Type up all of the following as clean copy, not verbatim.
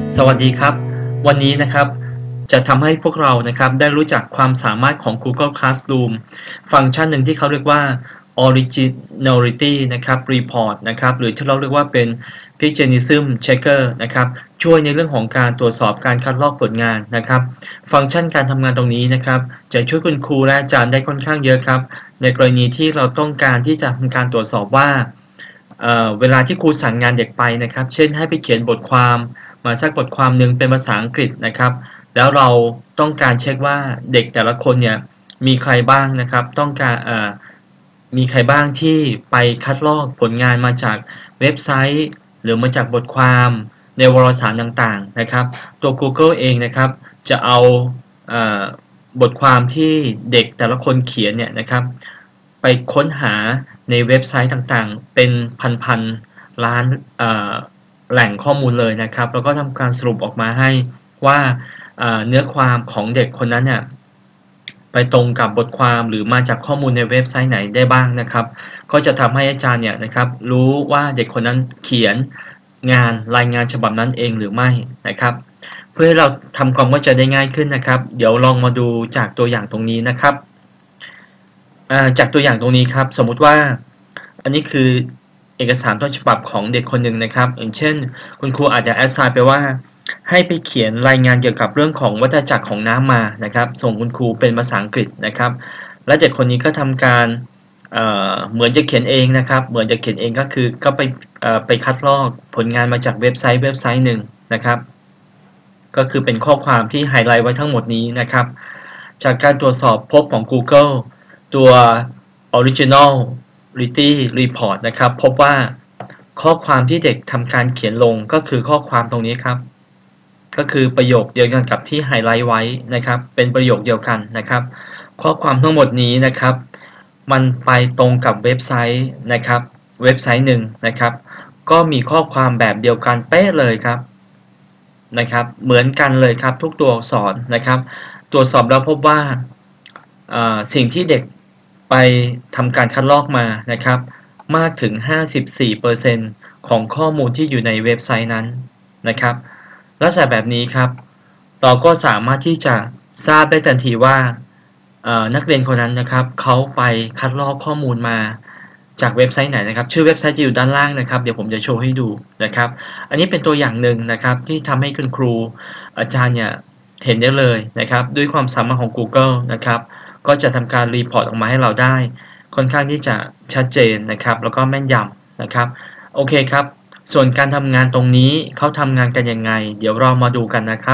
สวัสดีครับวันนี้นะครับจะทำให้พวกเรานะครับได้รู้จักความสามารถของ Google Classroom ฟังก์ชันหนึ่งที่เขาเรียกว่า Originality นะครับ Report นะครับหรือที่เราเรียกว่าเป็น Plagiarism Checker นะครับช่วยในเรื่องของการตรวจสอบการคัดลอกผลงานนะครับฟังก์ชันการทำงานตรงนี้นะครับจะช่วยคุณครูและอาจารย์ได้ค่อนข้างเยอะครับในกรณีที่เราต้องการที่จะทำการตรวจสอบว่าเวลาที่ครูสั่งงานเด็กไปนะครับเช่นให้ไปเขียนบทความมาสักบทความหนึ่งเป็นภาษาอังกฤษนะครับแล้วเราต้องการเช็คว่าเด็กแต่ละคนเนี่ยมีใครบ้างนะครับต้องการมีใครบ้างที่ไปคัดลอกผลงานมาจากเว็บไซต์หรือมาจากบทความในวารสารต่างๆนะครับตัว Google เองนะครับจะเอาเอ่อบทความที่เด็กแต่ละคนเขียนเนี่ยนะครับไปค้นหาในเว็บไซต์ต่างๆเป็นพันๆล้านแหล่งข้อมูลเลยนะครับแล้วก็ทำการสรุปออกมาให้ว่าเนื้อความของเด็กคนนั้นเนี่ยไปตรงกับบทความหรือมาจากข้อมูลในเว็บไซต์ไหนได้บ้างนะครับก็จะทำให้อาจารย์เนี่ยนะครับรู้ว่าเด็กคนนั้นเขียนรายงานฉบับนั้นเองหรือไม่นะครับเพื่อให้เราทำความเข้าใจได้ง่ายขึ้นนะครับเดี๋ยวลองมาดูจากตัวอย่างตรงนี้นะครับจากตัวอย่างตรงนี้ครับสมมุติว่าอันนี้คือเอกสารต้นฉบับของเด็กคนหนึ่งนะครับอย่างเช่นคุณครูอาจจะ assign ไปว่าให้ไปเขียนรายงานเกี่ยวกับเรื่องของวัฏจักรของน้ำมานะครับส่งคุณครูเป็นภาษาอังกฤษนะครับและเด็กคนนี้ก็ทำการเหมือนจะเขียนเองนะครับเหมือนจะเขียนเองก็คือก็ไปคัดลอกผลงานมาจากเว็บไซต์หนึ่งนะครับก็คือเป็นข้อความที่ไฮไลท์ไว้ทั้งหมดนี้นะครับจากการตรวจสอบพบของ Google ตัว Originality Report นะครับพบว่าข้อความที่เด็กทำการเขียนลงก็คือข้อความตรงนี้ครับก็คือประโยคเดียวกันกับที่ไฮไลท์ไว้นะครับเป็นประโยคเดียวกันนะครับข้อความทั้งหมดนี้นะครับมันไปตรงกับเว็บไซต์นะครับเว็บไซต์หนึ่งนะครับก็มีข้อความแบบเดียวกันเป๊ะเลยครับนะครับเหมือนกันเลยครับทุกตัวอักษรนะครับตรวจสอบแล้วพบว่าสิ่งที่เด็กไปทำการคัดลอกมานะครับมากถึง 54% ของข้อมูลที่อยู่ในเว็บไซต์นั้นนะครับลักษณะแบบนี้ครับเราก็สามารถที่จะทราบได้ทันทีว่านักเรียนคนนั้นนะครับเขาไปคัดลอกข้อมูลมาจากเว็บไซต์ไหนนะครับชื่อเว็บไซต์จะอยู่ด้านล่างนะครับเดี๋ยวผมจะโชว์ให้ดูนะครับอันนี้เป็นตัวอย่างหนึ่งนะครับที่ทำให้คุณครูอาจารย์เนี่ยเห็นได้เลยนะครับด้วยความสามารถของ Google นะครับก็จะทำการรีพอร์ตออกมาให้เราได้ค่อนข้างที่จะชัดเจนนะครับแล้วก็แม่นยำนะครับโอเคครับส่วนการทำงานตรงนี้เขาทำงานกันยังไงเดี๋ยวเรามาดูกันนะครับ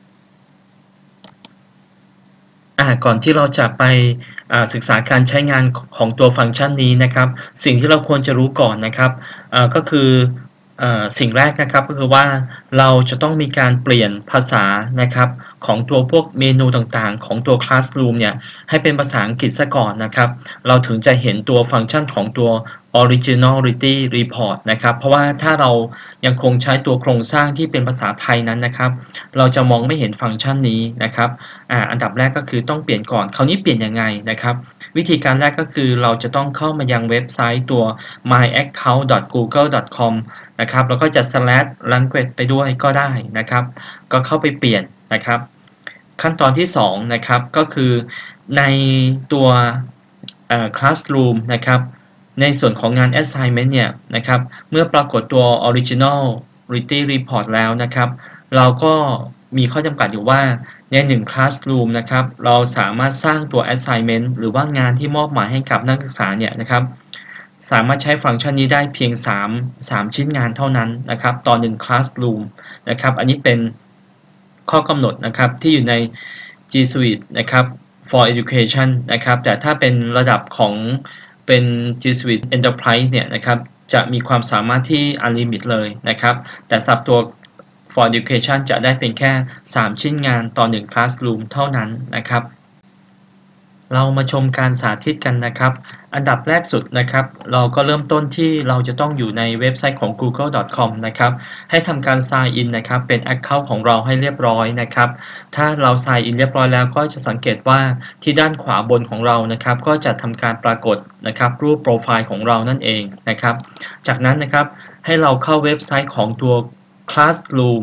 ก่อนที่เราจะไปศึกษาการใช้งานของตัวฟังก์ชันนี้นะครับสิ่งที่เราควรจะรู้ก่อนนะครับก็คือสิ่งแรกนะครับก็คือว่าเราจะต้องมีการเปลี่ยนภาษานะครับของตัวพวกเมนูต่างๆของตัว Classroom เนี่ยให้เป็นภาษาอังกฤษซะก่อนนะครับเราถึงจะเห็นตัวฟังก์ชันของตัว Originality Report นะครับเพราะว่าถ้าเรายังคงใช้ตัวโครงสร้างที่เป็นภาษาไทยนั้นนะครับเราจะมองไม่เห็นฟังก์ชันนี้นะครับอันดับแรกก็คือต้องเปลี่ยนก่อนคราวนี้เปลี่ยนยังไงนะครับวิธีการแรกก็คือเราจะต้องเข้ามายังเว็บไซต์ตัว myaccount.google.com นะครับแล้วก็จะ /language ไปด้วยก็ได้นะครับก็เข้าไปเปลี่ยนนะครับขั้นตอนที่2นะครับก็คือในตัวClassroom นะครับในส่วนของงาน assignment เนี่ยนะครับเมื่อปรากฏตัว Originality Report แล้วนะครับเราก็มีข้อจำกัดอยู่ว่าใน1 Classroom นะครับเราสามารถสร้างตัว assignment หรือว่างานที่มอบหมายให้กับนักศึกษาเนี่ยนะครับสามารถใช้ฟังก์ชันนี้ได้เพียง3ชิ้นงานเท่านั้นนะครับต่อ1 Classroom นะครับอันนี้เป็นข้อกำหนดนะครับที่อยู่ใน G Suite นะครับ for Education นะครับแต่ถ้าเป็นระดับของเป็น G Suite Enterprise เนี่ยนะครับจะมีความสามารถที่ Unlimit เลยนะครับแต่สำหรับตัว for Education จะได้เป็นแค่3ชิ้นงานต่อ1 Classroom เท่านั้นนะครับเรามาชมการสาธิตกันนะครับอันดับแรกสุดนะครับเราก็เริ่มต้นที่เราจะต้องอยู่ในเว็บไซต์ของ google.com นะครับให้ทำการ sign in นะครับเป็น account ของเราให้เรียบร้อยนะครับถ้าเรา sign in เรียบร้อยแล้วก็จะสังเกตว่าที่ด้านขวาบนของเรานะครับก็จะทำการปรากฏนะครับรูปโปรไฟล์ของเรานั่นเองนะครับจากนั้นนะครับให้เราเข้าเว็บไซต์ของตัว Classroom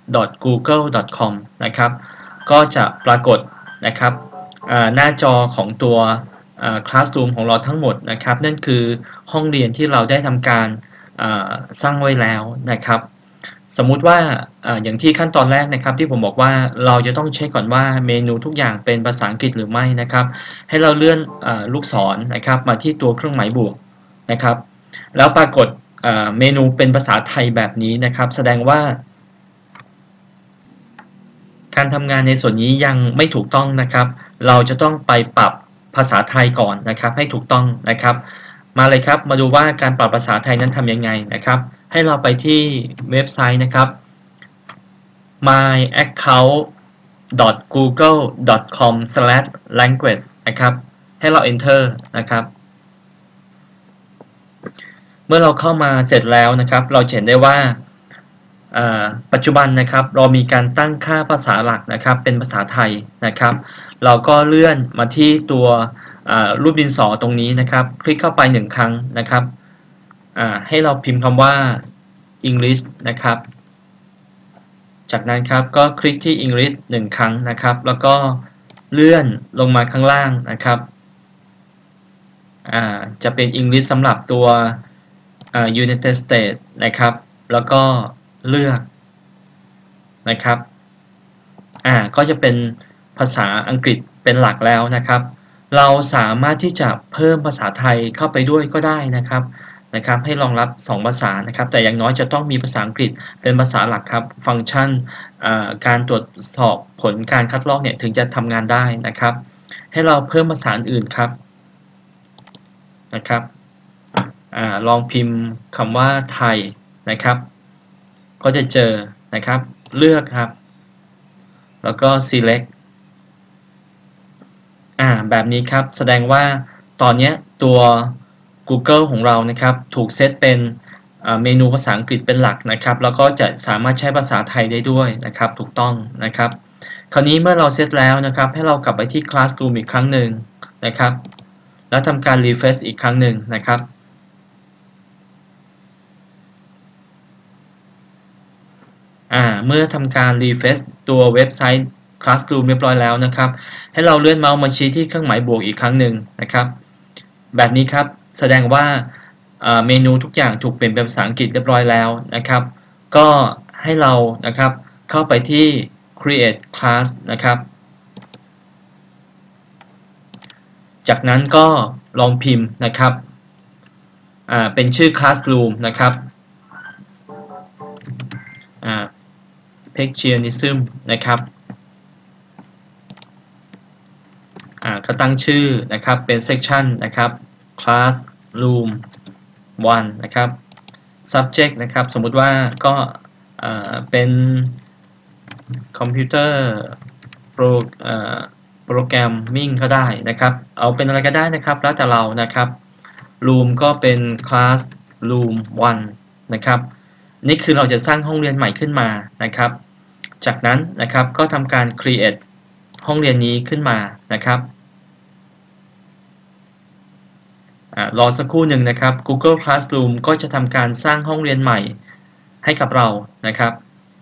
classroom.google.com นะครับก็จะปรากฏนะครับหน้าจอของตัวClassroom ของเราทั้งหมดนะครับนั่นคือห้องเรียนที่เราได้ทำการสร้างไว้แล้วนะครับสมมุติว่าอย่างที่ขั้นตอนแรกนะครับที่ผมบอกว่าเราจะต้องเช็คก่อนว่าเมนูทุกอย่างเป็นภาษาอังกฤษหรือไม่นะครับให้เราเลื่อนลูกศรนะครับมาที่ตัวเครื่องหมายบวกนะครับแล้วปรากฏเมนูเป็นภาษาไทยแบบนี้นะครับแสดงว่าการทำงานในส่วนนี้ยังไม่ถูกต้องนะครับเราจะต้องไปปรับภาษาไทยก่อนนะครับให้ถูกต้องนะครับมาเลยครับมาดูว่าการปรับภาษาไทยนั้นทำยังไงนะครับให้เราไปที่เว็บไซต์นะครับ myaccount.google.com/language นะครับให้เรา enter นะครับเมื่อเราเข้ามาเสร็จแล้วนะครับเราเห็นได้ว่าปัจจุบันนะครับเรามีการตั้งค่าภาษาหลักนะครับเป็นภาษาไทยนะครับเราก็เลื่อนมาที่ตัวรูปดินสอตรงนี้นะครับคลิกเข้าไป1ครั้งนะครับให้เราพิมพ์คำว่า English นะครับจากนั้นครับก็คลิกที่ English 1ครั้งนะครับแล้วก็เลื่อนลงมาข้างล่างนะครับจะเป็น English สำหรับตัวUnited States นะครับแล้วก็เลือกนะครับก็จะเป็นภาษาอังกฤษเป็นหลักแล้วนะครับเราสามารถที่จะเพิ่มภาษาไทยเข้าไปด้วยก็ได้นะครับให้รองรับ2ภาษานะครับแต่อย่างน้อยจะต้องมีภาษาอังกฤษเป็นภาษาหลักครับฟังก์ชันการตรวจสอบผลการคัดลอกเนี่ยถึงจะทำงานได้นะครับให้เราเพิ่มภาษาอื่นครับนะครับลองพิมพ์คำว่าไทยนะครับก็จะเจอนะครับเลือกครับแล้วก็ select แบบนี้ครับแสดงว่าตอนนี้ตัว Google ของเรานะครับถูกเซตเป็นเมนูภาษาอังกฤษเป็นหลักนะครับแล้วก็จะสามารถใช้ภาษาไทยได้ด้วยนะครับถูกต้องนะครับคราวนี้เมื่อเราเซตแล้วนะครับให้เรากลับไปที่ Classroom อีกครั้งหนึ่งนะครับแล้วทำการ refresh อีกครั้งหนึ่งนะครับเมื่อทำการ refresh ตัวเว็บไซต์ Classroom เรียบร้อยแล้วนะครับให้เราเลื่อนเมาส์มาชี้ที่เครื่องหมายบวกอีกครั้งหนึ่งนะครับแบบนี้ครับแสดงว่าเมนูทุกอย่างถูกเปลี่ยนเป็นภาษาอังกฤษเรียบร้อยแล้วนะครับก็ให้เรานะครับเข้าไปที่ create class นะครับจากนั้นก็ลองพิมพ์นะครับเป็นชื่อ Classroom นะครับPerfectionism นะครับก็ตั้งชื่อนะครับเป็น section นะครับ Classroom 1 นะครับ subject นะครับสมมุติว่าก็เป็น Computer Programming ก็ได้นะครับเอาเป็นอะไรก็ได้นะครับแล้วแต่เรานะครับ Room ก็เป็น Classroom 1 นะครับนี่คือเราจะสร้างห้องเรียนใหม่ขึ้นมานะครับจากนั้นนะครับก็ทำการ create ห้องเรียนนี้ขึ้นมานะครับรอสักครู่หนึ่งนะครับ Google Classroom ก็จะทำการสร้างห้องเรียนใหม่ให้กับเรานะครับ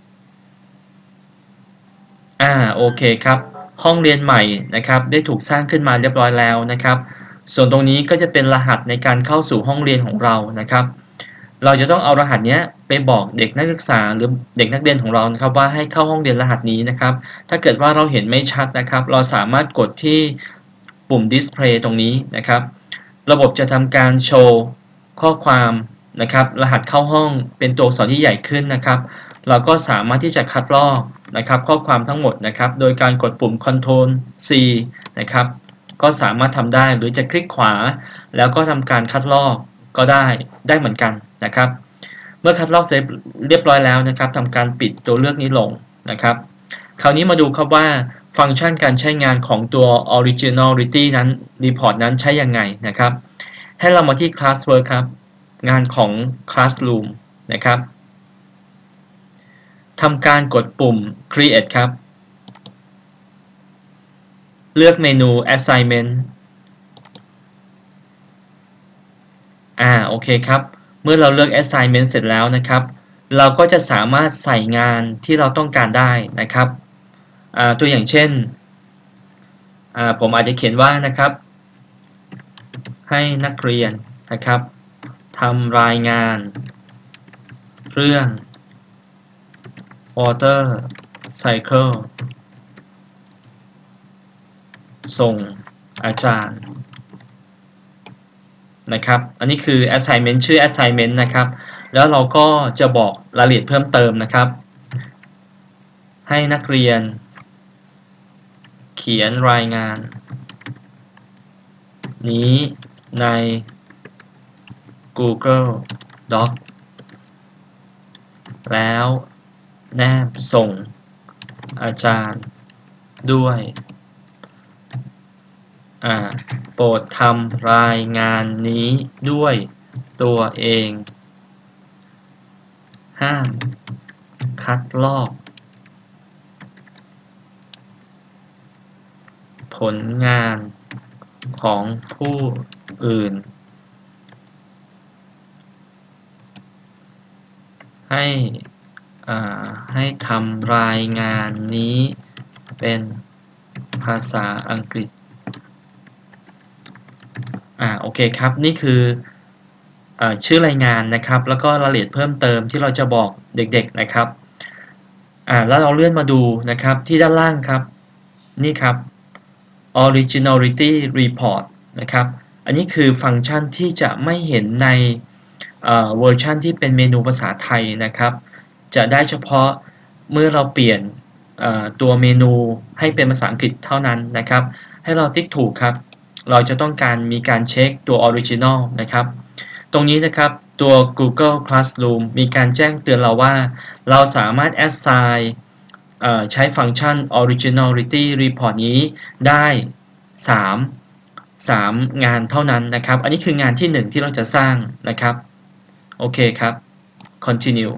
โอเคครับห้องเรียนใหม่นะครับได้ถูกสร้างขึ้นมาเรียบร้อยแล้วนะครับส่วนตรงนี้ก็จะเป็นรหัสในการเข้าสู่ห้องเรียนของเรานะครับเราจะต้องเอารหัสนี้ไปบอกเด็กนักศึกษาหรือเด็กนักเรียนของเรานะครับว่าให้เข้าห้องเรียนรหัสนี้นะครับถ้าเกิดว่าเราเห็นไม่ชัดนะครับเราสามารถกดที่ปุ่ม display ตรงนี้นะครับระบบจะทำการโชว์ข้อความนะครับรหัสเข้าห้องเป็นตัวอักษรที่ใหญ่ขึ้นนะครับเราก็สามารถที่จะคัดลอกนะครับข้อความทั้งหมดนะครับโดยการกดปุ่ม Ctrl C นะครับก็สามารถทำได้หรือจะคลิกขวาแล้วก็ทำการคัดลอกก็ได้เหมือนกันนะครับเมื่อคัดลอกเสร็จเรียบร้อยแล้วนะครับทำการปิดตัวเลือกนี้ลงนะครับคราวนี้มาดูครับว่าฟังก์ชันการใช้งานของตัว Originality นั้น Report นั้นใช้ยังไงนะครับให้เรามาที่ Classwork ครับงานของ Classroom นะครับทำการกดปุ่ม Create ครับเลือกเมนู Assignment โอเคครับเมื่อเราเลือก Assignment เสร็จแล้วนะครับเราก็จะสามารถใส่งานที่เราต้องการได้นะครับตัวอย่างเช่นผมอาจจะเขียนว่านะครับให้นักเรียนนะครับทำรายงานเรื่อง water cycle ส่งอาจารย์นะครับอันนี้คือ assignment ชื่อ assignment นะครับแล้วเราก็จะบอกรายละเอียดเพิ่มเติมนะครับให้นักเรียนเขียนรายงานนี้ใน Google Doc แล้วแนบส่งอาจารย์ด้วยโปรดทำรายงานนี้ด้วยตัวเองห้ามคัดลอกผลงานของผู้อื่นให้ให้ทำรายงานนี้เป็นภาษาอังกฤษโอเคครับนี่คือชื่อรายงานนะครับแล้วก็รายละเอียดเพิ่มเติมที่เราจะบอกเด็กๆนะครับแล้วเราเลื่อนมาดูนะครับที่ด้านล่างครับนี่ครับ Originality Report นะครับอันนี้คือฟังก์ชันที่จะไม่เห็นในเวอร์ชันที่เป็นเมนูภาษาไทยนะครับจะได้เฉพาะเมื่อเราเปลี่ยนตัวเมนูให้เป็นภาษาอังกฤษเท่านั้นนะครับให้เราติ๊กถูกครับเราจะต้องการมีการเช็คตัว Original นะครับตรงนี้นะครับตัว Google Classroom มีการแจ้งเตือนเราว่าเราสามารถ assign ใช้ฟังก์ชัน Originality Report นี้ได้3งานเท่านั้นนะครับอันนี้คืองานที่ 1 ที่เราจะสร้างนะครับโอเคครับ continue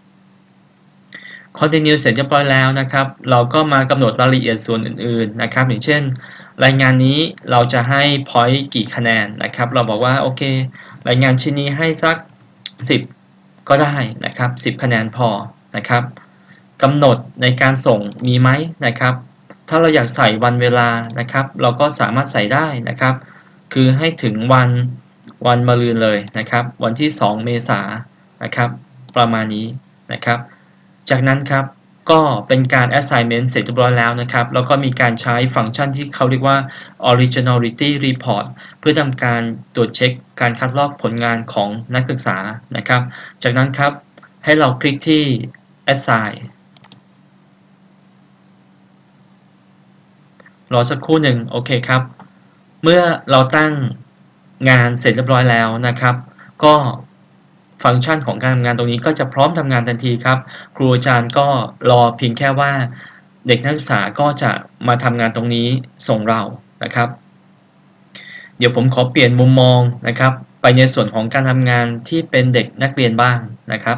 เสร็จเรียบร้อยแล้วนะครับเราก็มากำหนดรายละเอียดส่วนอื่นๆนะครับอย่างเช่นรายงานนี้เราจะให้ point กี่คะแนนนะครับเราบอกว่าโอเครายงานชิ้นนี้ให้สัก10ก็ได้นะครับ10คะแนนพอนะครับกำหนดในการส่งมีไหมนะครับถ้าเราอยากใส่วันเวลานะครับเราก็สามารถใส่ได้นะครับคือให้ถึงวันมะรืนเลยนะครับวันที่2เมษายนนะครับประมาณนี้นะครับจากนั้นครับก็เป็นการ assignment เสร็จเรียบร้อยแล้วนะครับแล้วก็มีการใช้ฟังก์ชันที่เขาเรียกว่า originality report เพื่อทำการตรวจเช็คการคัดลอกผลงานของนักศึกษานะครับจากนั้นครับให้เราคลิกที่ assign รอสักครู่หนึ่งโอเคครับเมื่อเราตั้งงานเสร็จเรียบร้อยแล้วนะครับก็ฟังก์ชันของการทำงานตรงนี้ก็จะพร้อมทำงานทันทีครับครูอาจารย์ก็รอเพียงแค่ว่าเด็กนักศึกษาก็จะมาทำงานตรงนี้ส่งเรานะครับเดี๋ยวผมขอเปลี่ยนมุมมองนะครับไปในส่วนของการทำงานที่เป็นเด็กนักเรียนบ้างนะครับ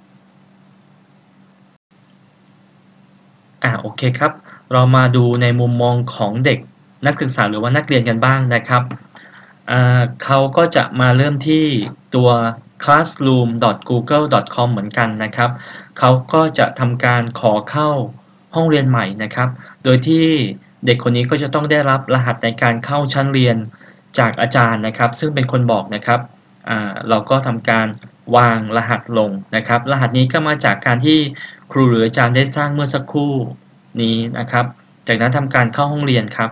โอเคครับเรามาดูในมุมมองของเด็กนักศึกษาหรือว่านักเรียนกันบ้างนะครับเขาก็จะมาเริ่มที่ตัว classroom.google.com เหมือนกันนะครับเขาก็จะทำการขอเข้าห้องเรียนใหม่นะครับโดยที่เด็กคนนี้ก็จะต้องได้รับรหัสในการเข้าชั้นเรียนจากอาจารย์นะครับซึ่งเป็นคนบอกนะครับเราก็ทำการวางรหัสลงนะครับรหัสนี้ก็มาจากการที่ครูหรืออาจารย์ได้สร้างเมื่อสักครู่นี้นะครับจากนั้นทำการเข้าห้องเรียนครับ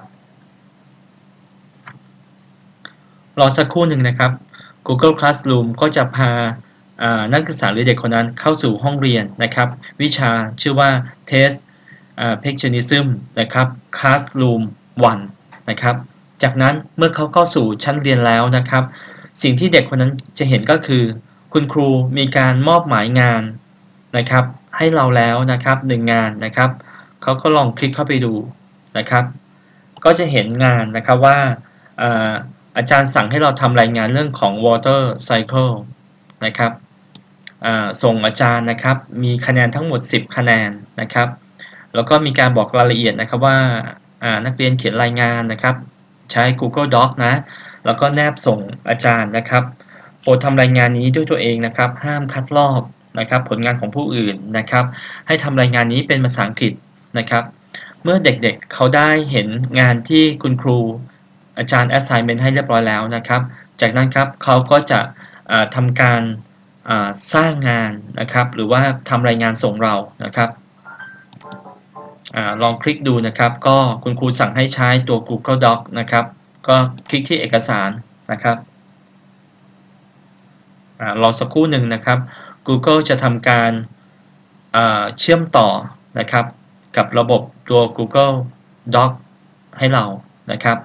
รอสักครู่หนึ่งนะครับ Google Classroom ก็จะพานักศึกษาหรือเด็กคนนั้นเข้าสู่ห้องเรียนนะครับวิชาชื่อว่า Test Perfectionism นะครับ Classroom 1นะครับจากนั้นเมื่อเขาเข้าสู่ชั้นเรียนแล้วนะครับสิ่งที่เด็กคนนั้นจะเห็นก็คือคุณครูมีการมอบหมายงานนะครับให้เราแล้วนะครับ1งานนะครับเขาก็ลองคลิกเข้าไปดูนะครับก็จะเห็นงานนะครับว่าอาจารย์สั่งให้เราทำรายงานเรื่องของ water cycle นะครับส่งอาจารย์นะครับมีคะแนนทั้งหมด10คะแนนนะครับแล้วก็มีการบอกรายละเอียดนะครับว่านักเรียนเขียนรายงานนะครับใช้ Google Doc นะแล้วก็แนบส่งอาจารย์นะครับโปรดทำรายงานนี้ด้วยตัวเองนะครับห้ามคัดลอกนะครับผลงานของผู้อื่นนะครับให้ทำรายงานนี้เป็นภาษาอังกฤษนะครับเมื่อเด็กๆเขาได้เห็นงานที่คุณครูอาจารย์ assignment ให้เรียบร้อยแล้วนะครับจากนั้นครับเขาก็จะทำการสร้างงานนะครับหรือว่าทำรายงานส่งเรานะครับลองคลิกดูนะครับก็คุณครูสั่งให้ใช้ตัว Google Doc นะครับก็คลิกที่เอกสารนะครับรอสักครู่หนึ่งนะครับ Google จะทำการเชื่อมต่อนะครับกับระบบตัว Google Doc ให้เรานะครับ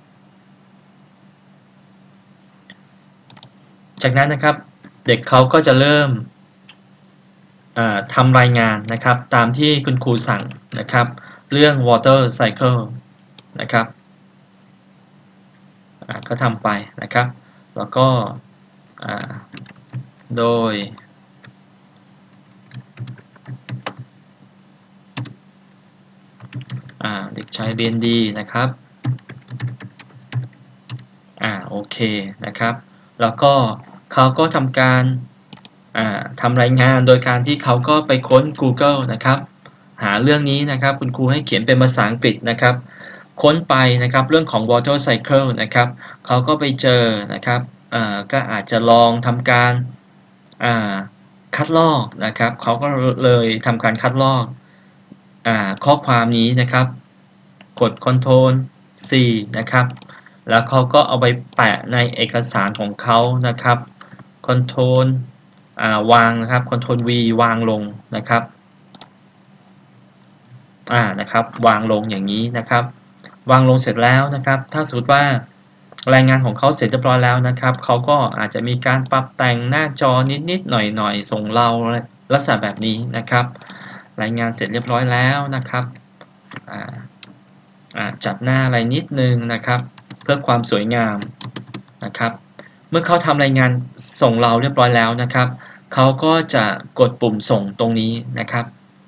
จากนั้นนะครับเด็กเขาก็จะเริ่มทำรายงานนะครับตามที่คุณครูสั่งนะครับเรื่อง water cycle นะครับก็ทำไปนะครับแล้วก็โดยเด็กชายเรียนดีนะครับโอเคนะครับแล้วก็เขาก็ทำการทำรายงานโดยการที่เขาก็ไปค้น Google นะครับหาเรื่องนี้นะครับคุณครูให้เขียนเป็นภาษาอังกฤษนะครับค้นไปนะครับเรื่องของ water cycle นะครับเขาก็ไปเจอนะครับก็อาจจะลองทำการคัดลอกนะครับเขาก็เลยทำการคัดลอกข้อความนี้นะครับกด Ctrl C นะครับแล้วเขาก็เอาไปแปะในเอกสารของเขานะครับ Ctrl วางนะครับ Ctrl V วางลงนะครับนะครับวางลงอย่างนี้นะครับวางลงเสร็จแล้วนะครับถ้าสมมติว่ารายงานของเขาเสร็จเรียบร้อยแล้วนะครับเขาก็อาจจะมีการปรับแต่งหน้าจอนิดๆหน่อยๆส่งเราลักษณะแบบนี้นะครับรายงานเสร็จเรียบร้อยแล้วนะครับจัดหน้าอะไรนิดนึงนะครับเพื่อความสวยงามนะครับเมื่อเขาทำรายงานส่งเราเรียบร้อยแล้วนะครับเขาก็จะกดปุ่มส่งตรงนี้นะครับ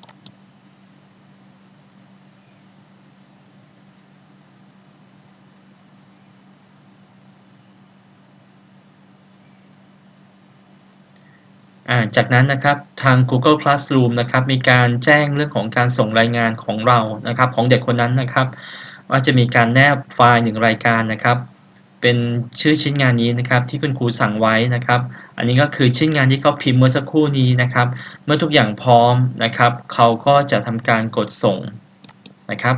จากนั้นนะครับทาง Google Classroom นะครับมีการแจ้งเรื่องของการส่งรายงานของเรานะครับของเด็กคนนั้นนะครับว่าจะมีการแนบไฟล์1รายการนะครับเป็นชื่อชิ้นงานนี้นะครับที่คุณครูสั่งไว้นะครับอันนี้ก็คือชิ้นงานที่เขาพิมพ์เมื่อสักครู่นี้นะครับเมื่อทุกอย่างพร้อมนะครับเขาก็จะทำการกดส่งนะครับ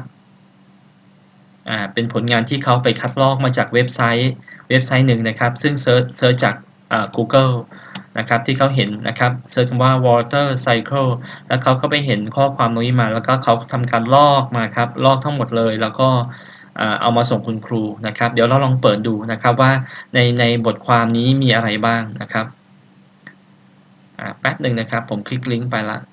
เป็นผลงานที่เขาไปคัดลอกมาจากเว็บไซต์หนึ่งนะครับซึ่งเซิร์ชจากGoogle นะครับที่เขาเห็นนะครับเซิร์ชคำว่า water cycle แล้วเขาก็ไปเห็นข้อความตรงนี้มาแล้วก็เขาทำการลอกมาครับลอกทั้งหมดเลยแล้วก็เอามาส่งคุณครูนะครับเดี๋ยวเราลองเปิดดูนะครับว่าในบทความนี้มีอะไรบ้างนะครับแป๊บหนึ่งนะครับผมคลิกลิงก์ไปละ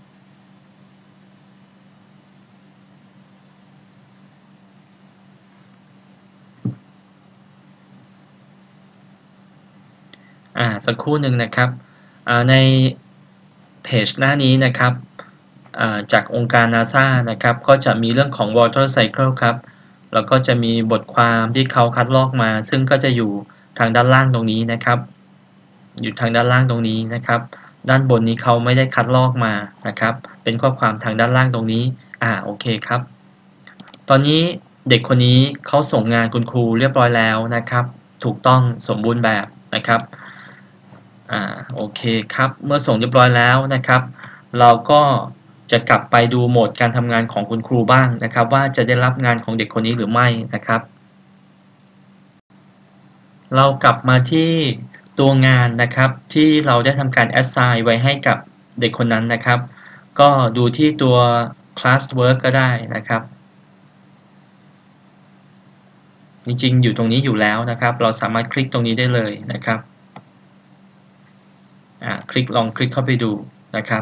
สักครู่หนึ่งนะครับในเพจหน้านี้นะครับจากองค์การ NASA นะครับก็จะมีเรื่องของ Water Cycle ครับแล้วก็จะมีบทความที่เขาคัดลอกมาซึ่งก็จะอยู่ทางด้านล่างตรงนี้นะครับอยู่ทางด้านล่างตรงนี้นะครับด้านบนนี้เขาไม่ได้คัดลอกมานะครับเป็นข้อความทางด้านล่างตรงนี้โอเคครับตอนนี้เด็กคนนี้เขาส่งงานคุณครูเรียบร้อยแล้วนะครับถูกต้องสมบูรณ์แบบนะครับโอเคครับเมื่อส่งเรียบร้อยแล้วนะครับเราก็จะกลับไปดูโหมดการทำงานของคุณครูบ้างนะครับว่าจะได้รับงานของเด็กคนนี้หรือไม่นะครับเรากลับมาที่ตัวงานนะครับที่เราได้ทำการ assign ไว้ให้กับเด็กคนนั้นนะครับก็ดูที่ตัว classwork ก็ได้นะครับจริงๆอยู่ตรงนี้อยู่แล้วนะครับเราสามารถคลิกตรงนี้ได้เลยนะครับลองคลิกเข้าไปดูนะครับ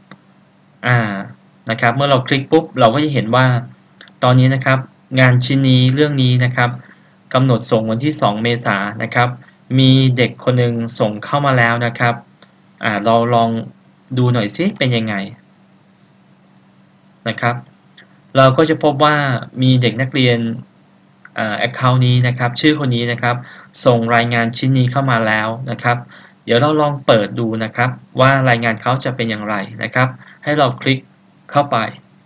นะครับเมื่อเราคลิกปุ๊บเราก็จะเห็นว่าตอนนี้นะครับงานชิ้นนี้เรื่องนี้นะครับกำหนดส่งวันที่2เมษายนนะครับมีเด็กคนหนึ่งส่งเข้ามาแล้วนะครับเราลองดูหน่อยซิเป็นยังไงนะครับเราก็จะพบว่ามีเด็กนักเรียนaccount นี้นะครับชื่อคนนี้นะครับส่งรายงานชิ้นนี้เข้ามาแล้วนะครับเดี๋ยวเราลองเปิดดูนะครับว่ารายงานเขาจะเป็นอย่างไรนะครับให้เราคลิกเข้าไป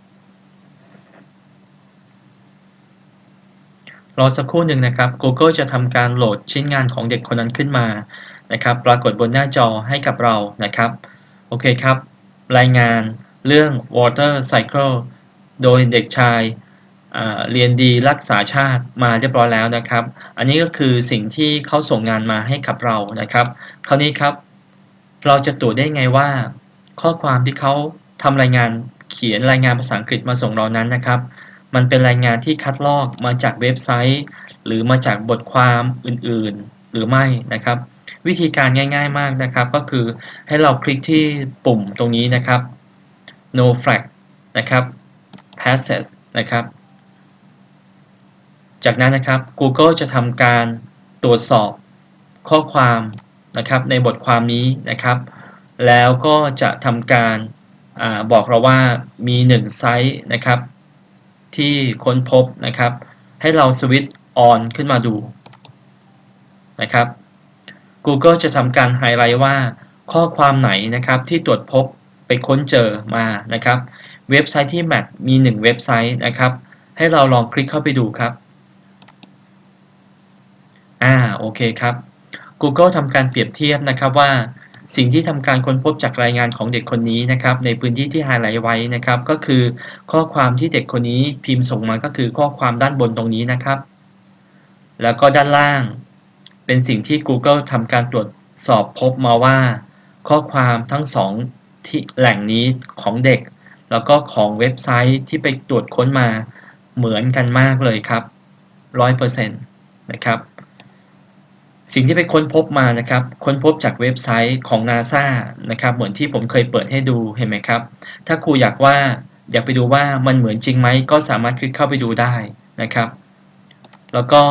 รอสักครู่หนึ่งนะครับ Google จะทำการโหลดชิ้นงานของเด็กคนนั้นขึ้นมานะครับปรากฏบนหน้าจอให้กับเรานะครับโอเคครับรายงานเรื่อง Water Cycle โดยเด็กชายเรียนดีรักษาชาติมาเรียบร้อยแล้วนะครับอันนี้ก็คือสิ่งที่เขาส่งงานมาให้กับเรานะครับคราวนี้ครับเราจะตรวจได้ไงว่าข้อความที่เขาทำรายงานเขียนรายงานภาษาอังกฤษมาส่งเรานั้นนะครับมันเป็นรายงานที่คัดลอกมาจากเว็บไซต์หรือมาจากบทความอื่นๆหรือไม่นะครับวิธีการง่ายๆมากนะครับก็คือให้เราคลิกที่ปุ่มตรงนี้นะครับ no flag นะครับ passage นะครับจากนั้นนะครับ Google จะทำการตรวจสอบข้อความนะครับในบทความนี้นะครับแล้วก็จะทำการบอกเราว่ามี1ไซต์นะครับที่ค้นพบนะครับให้เราสวิตช์ on ขึ้นมาดูนะครับ Google จะทำการไฮไลท์ว่าข้อความไหนนะครับที่ตรวจพบไปค้นเจอมานะครับเว็บไซต์ที่แมทมี1เว็บไซต์นะครับให้เราลองคลิกเข้าไปดูครับโอเคครับ Google ทำการเปรียบเทียบนะครับว่าสิ่งที่ทำการค้นพบจากรายงานของเด็กคนนี้นะครับในพื้นที่ที่ไฮไลท์ไว้นะครับก็คือข้อความที่เด็กคนนี้พิมพ์ส่งมาก็คือข้อความด้านบนตรงนี้นะครับแล้วก็ด้านล่างเป็นสิ่งที่ Google ทำการตรวจสอบพบมาว่าข้อความทั้ง2ที่แหล่งนี้ของเด็กแล้วก็ของเว็บไซต์ที่ไปตรวจค้นมาเหมือนกันมากเลยครับ 100% นะครับสิ่งที่ไปค้นพบมานะครับค้นพบจากเว็บไซต์ของ NASA นะครับเหมือนที่ผมเคยเปิดให้ดูเห็นไหมครับถ้าครูอยากไปดูว่ามันเหมือนจริงไหมก็สามารถคลิกเข้าไปดูได้นะครับแล้วก็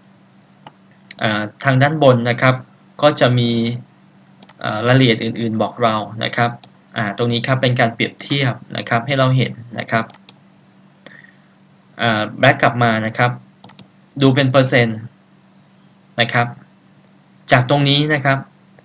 ทางด้านบนนะครับก็จะมีรายละเอียดอื่นๆบอกเรานะครับตรงนี้ครับเป็นการเปรียบเทียบนะครับให้เราเห็นนะครับแบ็กกลับมานะครับดูเป็นเปอร์เซ็นต์นะครับจากตรงนี้นะครับ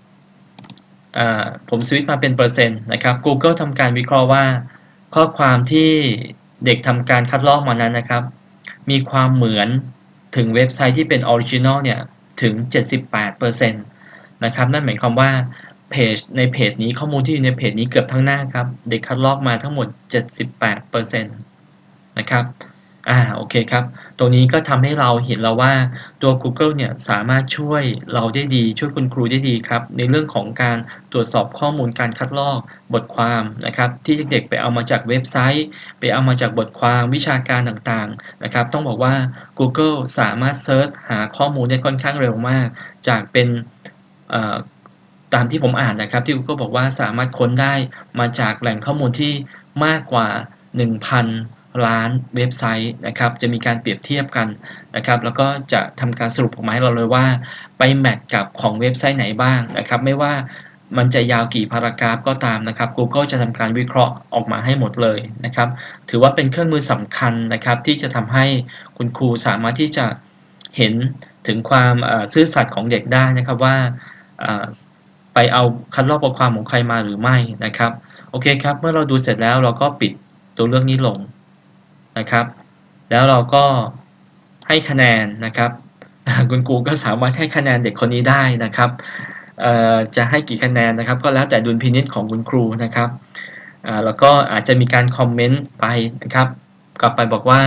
ผมสวิตช์มาเป็นเปอร์เซ็นต์นะครับ Google ทำการวิเคราะห์ว่าข้อความที่เด็กทำการคัดลอกมานั้นนะครับมีความเหมือนถึงเว็บไซต์ที่เป็นออริจินอลเนี่ยถึง 78% นะครับนั่นหมายความว่าในเพจนี้ข้อมูลที่อยู่ในเพจนี้เกือบทั้งหน้าครับเด็กคัดลอกมาทั้งหมด 78% นะครับโอเคครับตรงนี้ก็ทำให้เราเห็นแล้วว่าตัว Google เนี่ยสามารถช่วยเราได้ดีช่วยคุณครูได้ดีครับในเรื่องของการตรวจสอบข้อมูลการคัดลอกบทความนะครับที่เด็กๆไปเอามาจากเว็บไซต์ไปเอามาจากบทความวิชาการต่างๆนะครับต้องบอกว่า Google สามารถเซิร์ชหาข้อมูลได้ค่อนข้างเร็วมากจากเป็นตามที่ผมอ่านนะครับที่ Google บอกว่าสามารถค้นได้มาจากแหล่งข้อมูลที่มากกว่า 1,000 ล้านเว็บไซต์นะครับจะมีการเปรียบเทียบกันนะครับแล้วก็จะทำการสรุปออกมาให้เราเลยว่าไปแมทช์กับของเว็บไซต์ไหนบ้างนะครับไม่ว่ามันจะยาวกี่พารากราฟก็ตามนะครับ Google จะทำการวิเคราะห์ออกมาให้หมดเลยนะครับถือว่าเป็นเครื่องมือสำคัญนะครับที่จะทำให้คุณครูสามารถที่จะเห็นถึงความซื่อสัตย์ของเด็กได้นะครับว่าไปเอาคัดลอกบทความของใครมาหรือไม่นะครับโอเคครับเมื่อเราดูเสร็จแล้วเราก็ปิดตัวเลือกนี้ลงนะครับแล้วเราก็ให้คะแนนนะครับคุณครูก็สามารถให้คะแนนเด็กคนนี้ได้นะครับจะให้กี่คะแนนนะครับก็แล้วแต่ดุลพินิจของคุณครูนะครับแล้วก็อาจจะมีการคอมเมนต์ไปนะครับกลับไปบอกว่า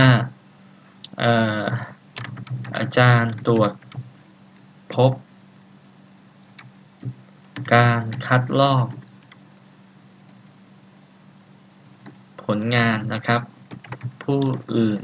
อาจารย์ตรวจพบการคัดลอกผลงานนะครับผู้อื่น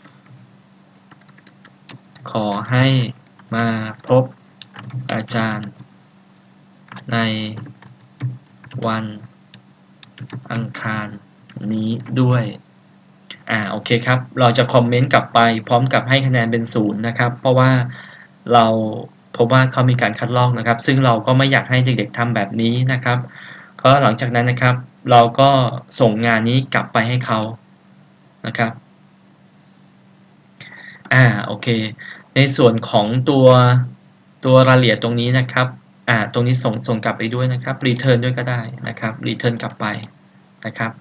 ขอให้มาพบอาจารย์ในวันอังคารนี้ด้วยโอเคครับเราจะคอมเมนต์กลับไปพร้อมกับให้คะแนนเป็น0นะครับเพราะว่าเราพบว่าเขามีการคัดลอกนะครับซึ่งเราก็ไม่อยากให้เด็กๆทำแบบนี้นะครับก็หลังจากนั้นนะครับเราก็ส่งงานนี้กลับไปให้เขานะครับโอเคในส่วนของตัวรายละเอียดตรงนี้นะครับตรงนี้ส่งกลับไปด้วยนะครับ return ด้วยก็ได้นะครับ return กลับไปนะครับ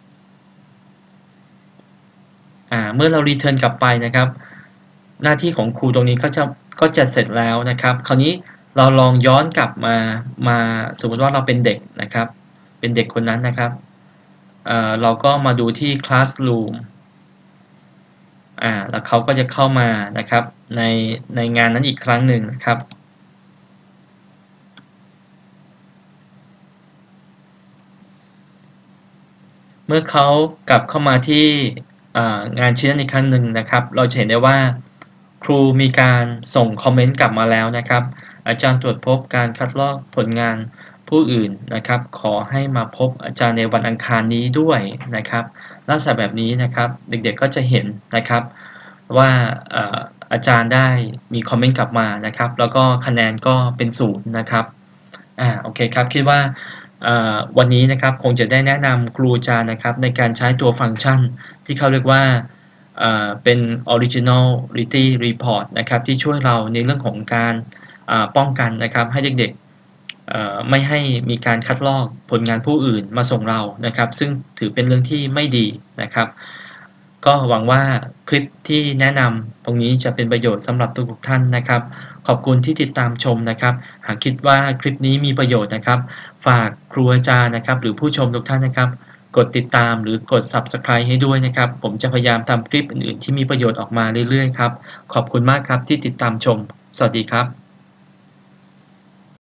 เมื่อเรา return กลับไปนะครับหน้าที่ของครูตรงนี้ก็จะเสร็จแล้วนะครับคราวนี้เราลองย้อนกลับมาสมมุติว่าเราเป็นเด็กนะครับเป็นเด็กคนนั้นนะครับเราก็มาดูที่ classroom แล้วเขาก็จะเข้ามานะครับในงานนั้นอีกครั้งหนึ่งนะครับเมื่อเขากลับเข้ามาที่งานชิ้นนั้นอีกครั้งหนึ่งนะครับเราจะเห็นได้ว่าครูมีการส่งคอมเมนต์กลับมาแล้วนะครับอาจารย์ตรวจพบการคัดลอกผลงานผู้อื่นนะครับขอให้มาพบอาจารย์ในวันอังคารนี้ด้วยนะครับลักษณะแบบนี้นะครับเด็กๆก็จะเห็นนะครับว่าอาจารย์ได้มีคอมเมนต์กลับมานะครับแล้วก็คะแนนก็เป็น0นะครับโอเคครับคิดว่าวันนี้นะครับคงจะได้แนะนำครูอาจารย์นะครับในการใช้ตัวฟังก์ชันที่เขาเรียกว่าเป็น Originality Report นะครับที่ช่วยเราในเรื่องของการป้องกันนะครับให้เด็กๆไม่ให้มีการคัดลอกผลงานผู้อื่นมาส่งเรานะครับซึ่งถือเป็นเรื่องที่ไม่ดีนะครับก็หวังว่าคลิปที่แนะนำตรงนี้จะเป็นประโยชน์สำหรับทุกท่านนะครับขอบคุณที่ติดตามชมนะครับหากคิดว่าคลิปนี้มีประโยชน์นะครับฝากครูอาจารย์นะครับหรือผู้ชมทุกท่านนะครับกดติดตามหรือกด Subscribe ให้ด้วยนะครับผมจะพยายามทำคลิปอื่นๆที่มีประโยชน์ออกมาเรื่อยๆครับขอบคุณมากครับที่ติดตามชมสวัสดีครับ